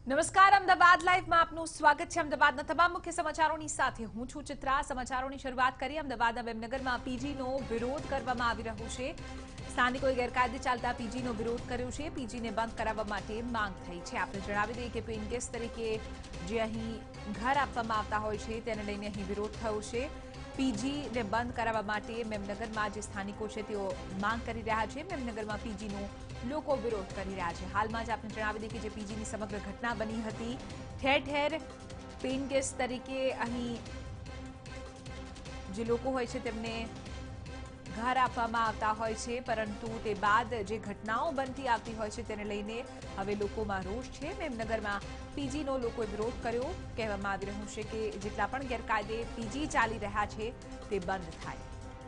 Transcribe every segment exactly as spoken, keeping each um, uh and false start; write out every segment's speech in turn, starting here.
નમસ્કાર, અમદાવાદ લાઈવમાં આપનું સ્વાગત છે। અમદાવાદના તમામ મુખ્ય સમાચારોની સાથે હું છું ચિત્રા। સમાચારોની શરૂઆત કરીએ। અમદાવાદના મેમનગરમાં પીજીનો વિરોધ કરવામાં આવી રહ્યો છે। સ્થાનિકોએ ગેરકાયદે ચાલતા પીજીનો વિરોધ કર્યો છે। પીજીને બંધ કરાવવા માટે માંગ થઈ છે। આપણે જણાવી દઈએ કે પેઇન ગેસ્ટ તરીકે જે અહીં ઘર આપવામાં આવતા હોય છે તેને લઈને અહીં વિરોધ થયો છે। પીજીને બંધ કરાવવા માટે મેમનગરમાં જે સ્થાનિકો છે તેઓ માંગ કરી રહ્યા છે। મેમનગરમાં પીજીનો લોકો વિરોધ કરી રહ્યા છે। હાલમાં જ આપણે જણાવી દઈએ કે જે પીજીની સમગ્ર ઘટના બની હતી, ઠેર ઠેર પેઇન ગેસ્ટ તરીકે અહીં જે લોકો હોય છે તેમને ઘર આપવામાં આવતા હોય છે, પરંતુ તે બાદ જે ઘટનાઓ બનતી આવતી હોય છે તેને લઈને હવે લોકોમાં રોષ છે। મેમનગરમાં પીજીનો લોકોએ વિરોધ કર્યો। કહેવામાં આવી રહ્યું છે કે જેટલા પણ ગેરકાયદે પીજી ચાલી રહ્યા છે તે બંધ થાય।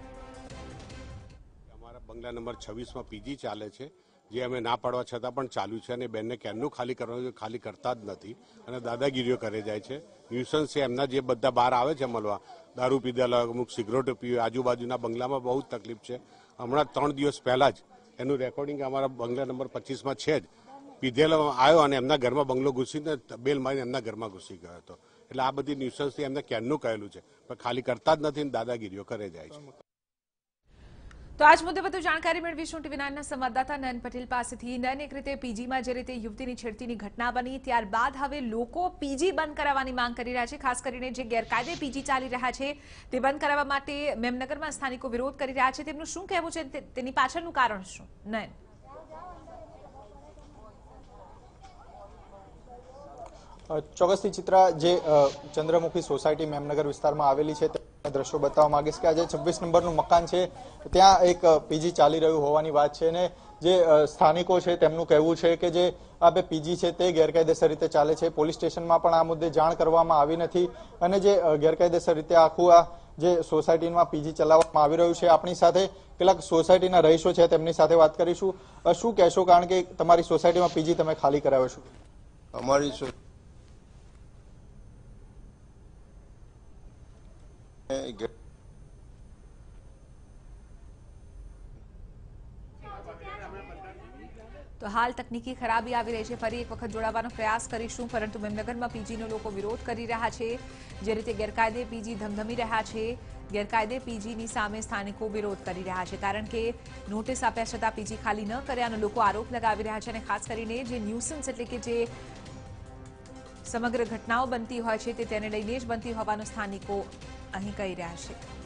અમારા બંગલા નંબર છવ્વીસ માં પીજી ચાલે છે, જે અમે ના પાડવા છતાં પણ ચાલ્યું છે અને બેનને ક્યારનું ખાલી કરવાનું ખાલી કરતા જ નથી અને દાદાગીરીઓ કરે જાય છે। ન્યુસન્સ છે એમના જે બધા બહાર આવે છે મળવા, દારૂ પીધેલા, અમુક સિગરેટો પીવે, આજુબાજુના બંગલામાં બહુ તકલીફ છે। હમણાં ત્રણ દિવસ પહેલા જ એનું રેકોર્ડિંગ અમારા બંગલા નંબર પચીસ માં છે જ। પીધેલો આવ્યો અને એમના ઘરમાં બંગલો ઘૂસીને બેલ મારીને એમના ઘરમાં ઘૂસી ગયો હતો। એટલે આ બધી ન્યુસન્સથી એમને ક્યારનું કહેલું છે, પણ ખાલી કરતા જ નથી અને દાદાગીરીઓ કરે જાય છે। તો આજ મુદ્દે વધુ જાણકારી મેળવીશું ટીવી નાઇનના સંવાદદાતા નયન પટેલ પાસેથી। નયન, એક રીતે પીજીમાં જે રીતે યુવતીની છેડતીની ઘટના બની ત્યારબાદ હવે લોકો પીજી બંધ કરાવવાની માંગ કરી રહ્યા છે। ખાસ કરીને જે ગેરકાયદે પીજી ચાલી રહ્યા છે તે બંધ કરાવવા માટે મેમનગરમાં સ્થાનિકો વિરોધ કરી રહ્યા છે। તેમનું શું કહેવું છે, તેની પાછળનું કારણ શું? નયન, ચોક્કસથી ચિત્રા, જે ચંદ્રમુખી સોસાયટી મેમનગર વિસ્તારમાં આવેલી છે દ્રશ્યો બતાવવા માંગીશ કે આજે છવ્વીસ નંબરનું મકાન છે, ત્યાં એક પીજી ચાલી રહ્યું હોવાની વાત છે અને જે સ્થાનિકો છે તેમનું કહેવું છે કે જે આ બે પીજી છે તે ગેરકાયદેસર રીતે ચાલે છે। પોલીસ સ્ટેશનમાં પણ આ મુદ્દે જાણ કરવામાં આવી નથી અને જે ગેરકાયદેસર રીતે આખું આ જે સોસાયટીમાં પીજી ચલાવવામાં આવી રહ્યું છે। આપણી સાથે કેટલાક સોસાયટીના રહીશો છે, તેમની સાથે વાત કરીશું। શું કહેશો, કારણ કે તમારી સોસાયટીમાં પીજી તમે ખાલી કરાવો છો? અમારી તો હાલ તકનીકી ખરાબી આવી રહી છે, ફરી એક વખત જોડાવાનો પ્રયાસ કરીશું, પરંતુ મેમનગરમાં પીજીનો લોકો વિરોધ કરી રહ્યા છે। જે રીતે ગેરકાયદે પીજી ધમધમી રહ્યા છે, ગેરકાયદે પીજીની સામે સ્થાનિકો વિરોધ કરી રહ્યા છે, કારણ કે નોટિસ આપ્યા છતાં પીજી ખાલી ન કર્યાનો લોકો આરોપ લગાવી રહ્યા છે। અને ખાસ કરીને જે ન્યુસન્સ એટલે કે જે સમગ્ર ઘટનાઓ બનતી હોય છે તે તેને લઈને જ બનતી હોવાનું સ્થાનિકો અહીં કહી રહ્યા છે।